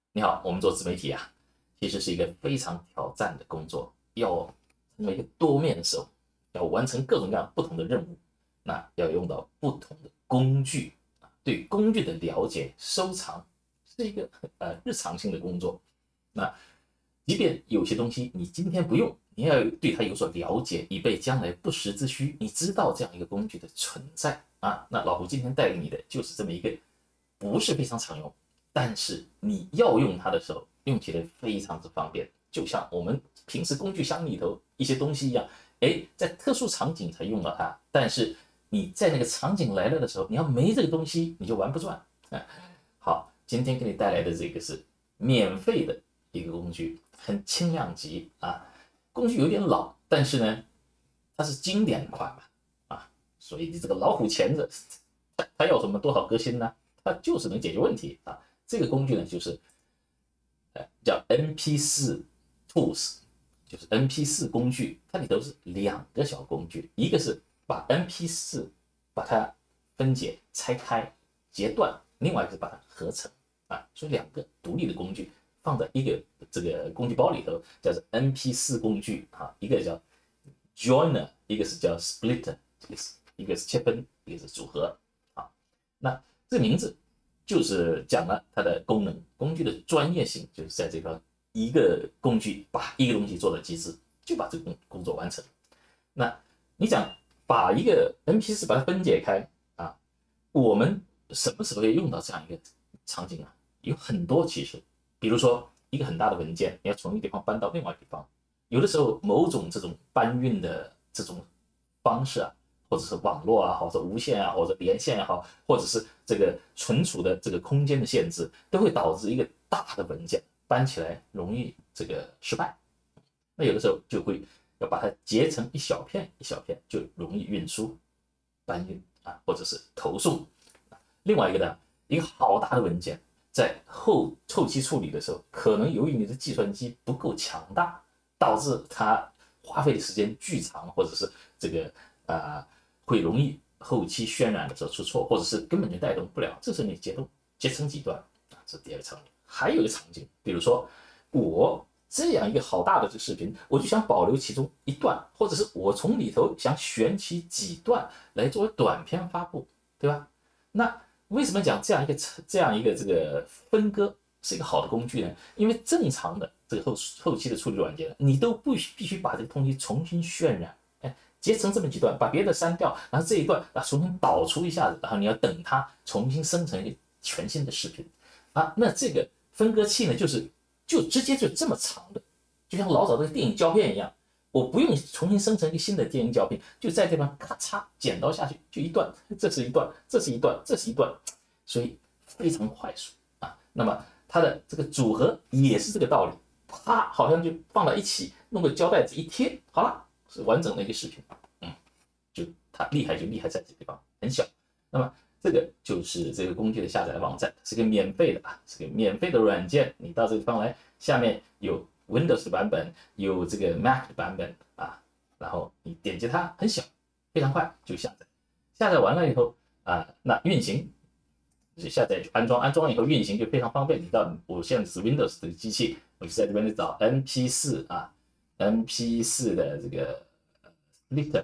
你好，我们做自媒体啊，其实是一个非常挑战的工作，要成为一个多面手，要完成各种各样不同的任务，那要用到不同的工具啊，对工具的了解、收藏是一个日常性的工作。那即便有些东西你今天不用，你要对它有所了解，以备将来不时之需。你知道这样一个工具的存在啊，那老胡今天带给你的就是这么一个不是非常常用，但是你要用它的时候，用起来非常之方便，就像我们平时工具箱里头一些东西一样，在特殊场景才用到它，但是你在那个场景来了的时候，你要没这个东西，你就玩不转。好，今天给你带来的这个是免费的一个工具，很轻量级啊，工具有点老，但是呢，它是经典款嘛，所以你这个老虎钳子，它要什么多少革新呢？它就是能解决问题啊。这个工具呢，就是叫 MP4 Tools，就是 MP4 工具，它里头是两个小工具，一个是把 MP4把它分解、拆开、截断，另外一个是把它合成啊，所以两个独立的工具放在一个这个工具包里头，叫做 MP4 工具啊，一个叫 Joiner，一个是叫 Splitter， 一个是切分，一个是组合啊。那这个名字就是讲了它的功能，工具的专业性就是在这个一个工具把一个东西做到极致，就把这个工作完成。那你讲把一个 MP4把它分解开啊，我们什么时候会用到这样一个场景啊？有很多其实，比如说一个很大的文件，你要从一个地方搬到另外一个地方，有的时候某种这种搬运的这种方式啊，或者是网络啊，或者无线啊，或者连线也好，或者是这个存储的这个空间的限制，都会导致一个大的文件搬起来容易这个失败。那有的时候就会要把它截成一小片一小片，就容易运输、搬运啊，或者是投送。另外一个呢，一个好大的文件，在后期处理的时候，可能由于你的计算机不够强大，导致它花费的时间巨长，或者是这个会容易后期渲染的时候出错，或者是根本就带动不了。这时候你截成几段啊，这是第二个场景。还有一个场景，比如说我这样一个好大的这个视频，我就想保留其中一段，或者是我从里头想选取几段来作为短片发布，对吧？那为什么讲这样一个这个分割是一个好的工具呢？因为正常的这个后期的处理软件，你都必须把这个东西重新渲染，截成这么几段，把别的删掉，然后这一段重新导出一下子，然后你要等它重新生成一个全新的视频啊。那这个分割器呢，就直接就这么长的，就像老早的电影胶片一样，我不用重新生成一个新的电影胶片，就在这边咔嚓剪刀下去，就一段，这是一段，这是一段，这是一段，所以非常快速啊。那么它的这个组合也是这个道理，啪，好像就放到一起，弄个胶带子一贴，好了。是完整的一个视频，就它厉害就厉害在这个地方很小。那么这个就是这个工具的下载网站，是个免费的啊，是个免费的软件。你到这个地方来，下面有 Windows 的版本，有这个 Mac 的版本啊，然后你点击它，很小，非常快就下载。下载完了以后那运行就下载安装，安装以后运行就非常方便。你到我现在是 Windows 的机器，我就在这边找 MP4 啊。MP4 的这个 Splitter，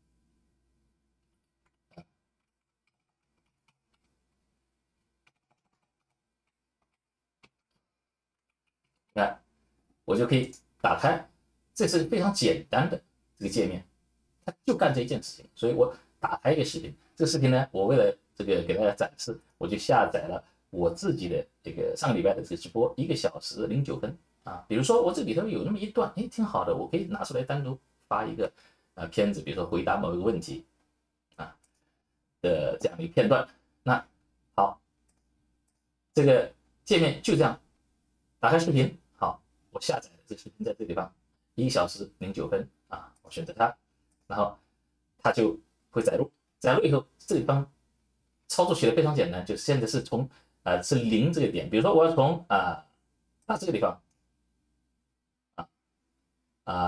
你看我就可以打开，这是非常简单的这个界面，它就干这一件事情。所以我打开一个视频，这个视频呢，我为了这个给大家展示，我就下载了我自己的这个上个礼拜的这个直播，1个小时09分啊。比如说我这里头有那么一段，挺好的，我可以拿出来单独发一个片子，比如说回答某一个问题啊的这样一个片段。那好，这个界面就这样，打开视频，好，我下载的这个视频在这个地方，1个小时09分啊，我选择它，然后它就会载入，载入以后这个地方操作起来非常简单，就现在是从是0这个点，比如说我要从这个地方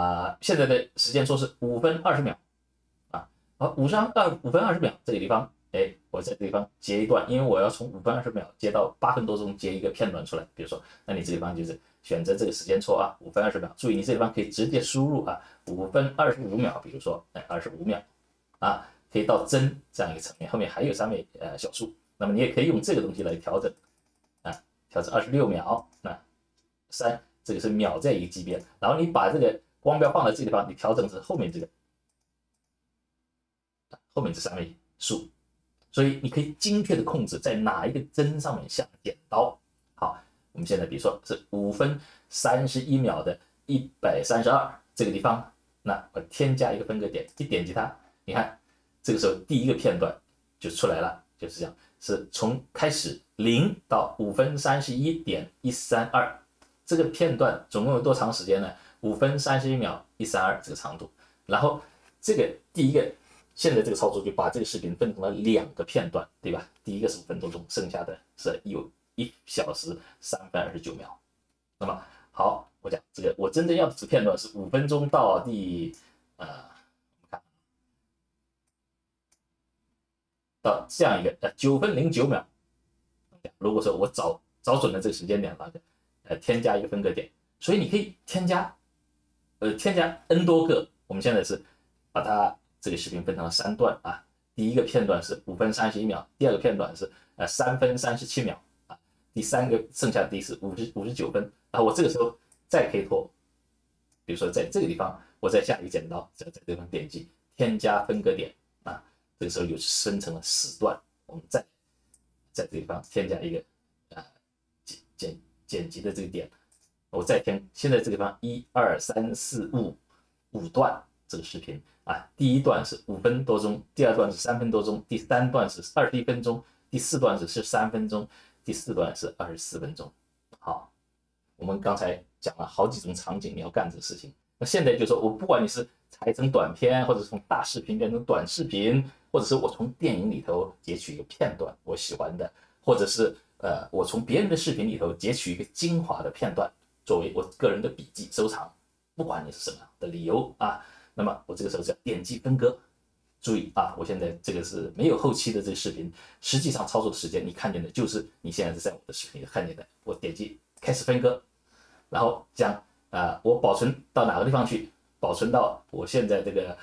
现在的时间说是5分20秒啊，好，5分20秒这个地方， 哎，我在这地方截一段，因为我要从5分20秒截到8分多钟截一个片段出来。比如说，那你这地方就是选择这个时间戳啊，5分20秒。注意，你这地方可以直接输入啊，5分25秒，比如说25秒啊，可以到帧这样一个层面，后面还有3位小数。那么你也可以用这个东西来调整啊，调整26秒，那3这个是秒在一个级别，然后你把这个光标放在这个地方，你调整是后面这个后面这3位数。所以你可以精确的控制在哪一个帧上面下剪刀。好，我们现在比如说是5分31秒的132这个地方，那我添加一个分割点，一点击它，你看这个时候第一个片段就出来了，就是这样，是从开始0到5分31.132，这个片段总共有多长时间呢？5分31秒132这个长度，然后这个第一个。现在这个操作就把这个视频分成了2个片段，对吧？第一个是5分多钟，剩下的是有1小时3分29秒。那么好，我讲这个我真正要的这个片段是5分钟到第到这样一个9分09秒。如果说我找准了这个时间点了，添加一个分割点，所以你可以添加n 多个。我们现在是把它。这个视频分成了3段啊，第一个片段是5分31秒，第二个片段是3分37秒啊，第三个剩下的第是59分。然后我这个时候再可以拖，比如说在这个地方，我再下一个剪刀，在这个地方点击添加分割点啊，这个时候就分成了4段。我们再在这个地方添加一个剪辑的这个点，我再现在这个地方1、2、3、4、5段这个视频。第一段是5分多钟，第二段是3分多钟，第三段是21分钟，第四段是13分钟，第四段是24分钟。好，我们刚才讲了好几种场景你要干这个事情。那现在就是说我不管你是裁成短片，或者是从大视频变成短视频，或者是我从电影里头截取一个片段我喜欢的，或者是我从别人的视频里头截取一个精华的片段作为我个人的笔记收藏，不管你是什么的理由啊。那么我这个时候是要点击分割，注意啊，我现在这个是没有后期的这个视频，实际上操作的时间你看见的就是你现在是在我的视频里看见的。我点击开始分割，然后将我保存到哪个地方去？保存到我现在这个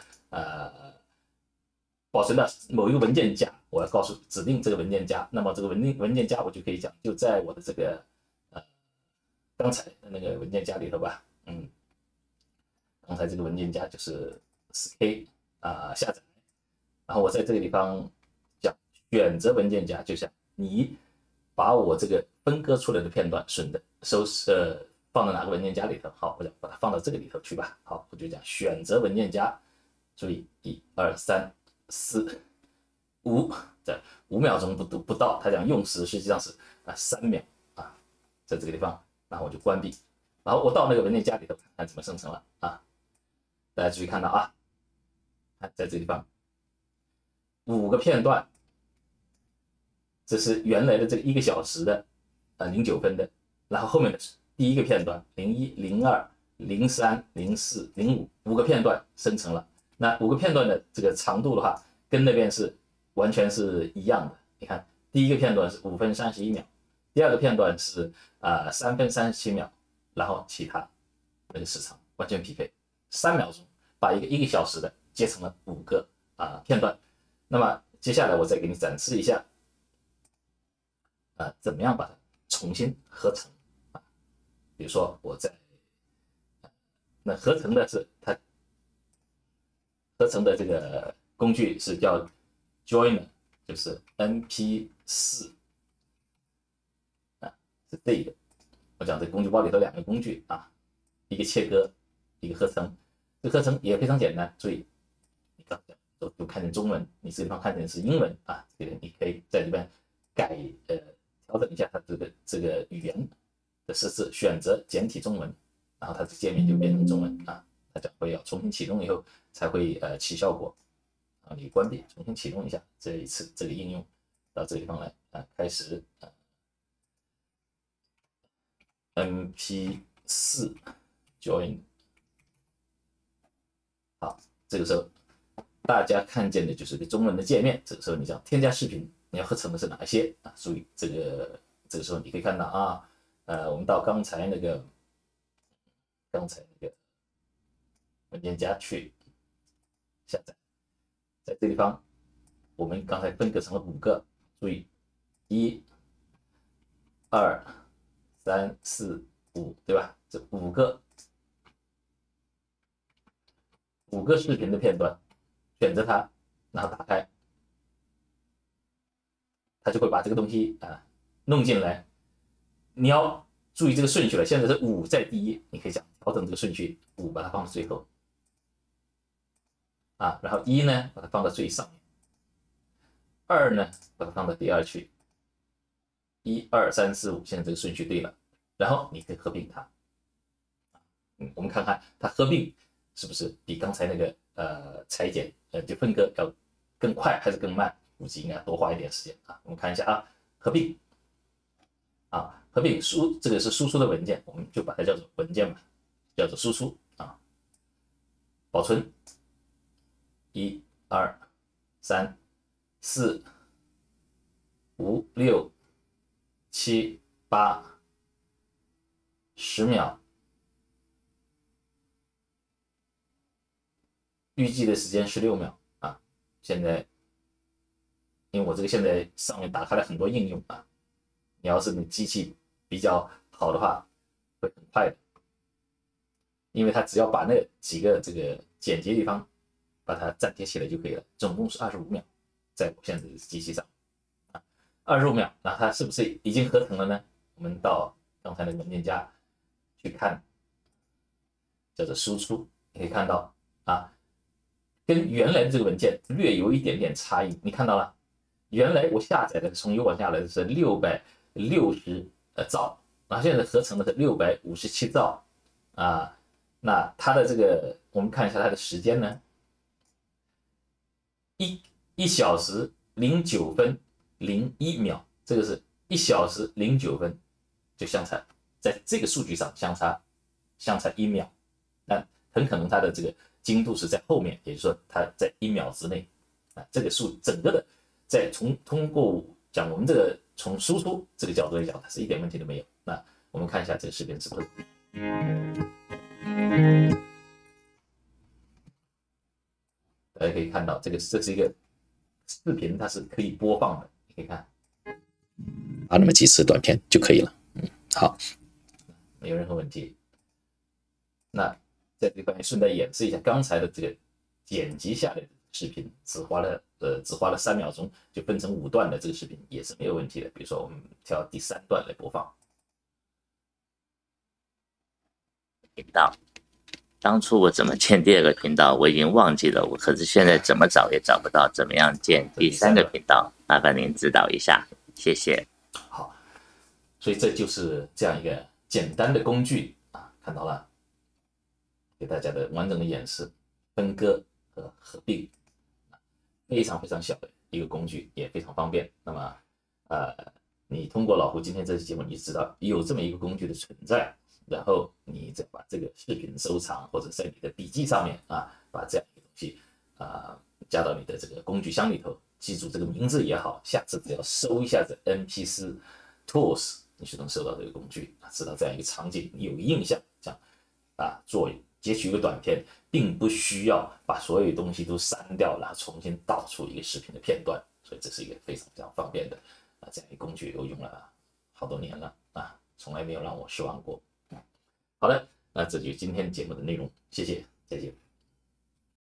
保存到某一个文件夹，我要指定这个文件夹。那么这个文件夹我就可以讲，就在我的这个刚才的那个文件夹里头吧，刚才这个文件夹就是 4K 下载，然后我在这个地方讲选择文件夹，就像你把我这个分割出来的片段放到哪个文件夹里头？好，我就把它放到这个里头去吧。好，我就讲选择文件夹，注意1、2、3、4、5，这5秒钟不到，它讲用时实际上是3秒啊，在这个地方，然后我就关闭，然后我到那个文件夹里头看看怎么生成了啊。大家注意看到啊，在这个地方5个片段，这是原来的这个1个小时的09分的，然后后面的第一个片段01、02、03、04、05，5个片段生成了。那5个片段的这个长度的话，跟那边是完全是一样的。你看，第一个片段是5分31秒，第二个片段是3分37秒，然后其他那个时长完全匹配。3秒钟把1个小时的截成了5个片段。那么接下来我再给你展示一下怎么样把它重新合成比如说我在那合成的是它合成的这个工具是叫 Joiner， 就是 MP4 是这一个。我讲这个工具包里头2个工具一个切割，一个合成。这个合成也非常简单，注意，你刚才都看见中文，你这地方看见是英文这个你可以在里边调整一下它这个语言的设置，选择简体中文，然后它的界面就变成中文它将会要重新启动以后才会起效果你关闭，重新启动一下，这一次这个应用到这个地方来开始MP4 join。好，这个时候大家看见的就是个中文的界面。这个时候你想添加视频，你要合成的是哪一些啊？注意这个时候你可以看到啊，我们到刚才那个文件夹去下载，在这地方我们刚才分割成了5个，注意1、2、3、4、5，对吧？这5个视频的片段，选择它，然后打开，它就会把这个东西弄进来。你要注意这个顺序了，现在是5在第一，你可以讲调整这个顺序，5把它放到最后啊，然后1呢把它放到最上面，2呢把它放到第2去，1、2、3、4、5，现在这个顺序对了，然后你可以合并它。我们看看它合并是不是比刚才那个裁剪就分割要更快还是更慢？估计应该多花一点时间啊。我们看一下啊，合并啊，合并这个是输出的文件，我们就把它叫做文件吧，叫做输出啊。保存1、2、3、4、5、6、7、8、10秒。预计的时间16秒啊！现在，因为我这个现在上面打开了很多应用啊，你要是你机器比较好的话，会很快的，因为它只要把那几个这个剪辑地方把它粘贴起来就可以了，总共是25秒，在我现在的机器上啊，25秒，那它是不是已经合成了呢？我们到刚才那个文件夹去看，叫做输出，你可以看到啊。跟原来的这个文件略有一点点差异，你看到了？原来我下载的从油管下来的是660兆，然后现在合成的是657兆啊。那它的这个，我们看一下它的时间呢，1小时09分01秒，这个是1小时09分，就相差在这个数据上相差1秒，那很可能它的这个精度是在后面，也就是说它在1秒之内啊，这个整个的在通过讲我们这个从输出这个角度来讲，它是一点问题都没有。那我们看一下这个视频是不是？大家可以看到，这是一个视频，它是可以播放的，你可以看， 那么几次短片就可以了。好， 没有任何问题。那在这方面顺带演示一下刚才的这个剪辑下来的视频，只花了3秒钟就分成5段的这个视频也是没有问题的。比如说我们挑第3段来播放。 频道，当初我怎么建第2个频道我已经忘记了，可是现在怎么找也找不到，怎么样建第3个频道？麻烦您指导一下，谢谢。 好，所以这就是这样一个简单的工具啊，看到了，给大家的完整的演示，分割和合并，非常非常小的一个工具，也非常方便。那么，你通过老胡今天这期节目，你知道有这么一个工具的存在，然后你再把这个视频收藏，或者在你的笔记上面啊，把这样一个东西加到你的这个工具箱里头，记住这个名字也好，下次只要搜一下这 MP4 Tools， 你就能搜到这个工具，知道这样一个场景，你有个印象，这样截取一个短片，并不需要把所有东西都删掉，然后重新导出一个视频的片段，所以这是一个非常非常方便的这样一个工具，我用了好多年了从来没有让我失望过。好的，那这就是今天节目的内容，谢谢。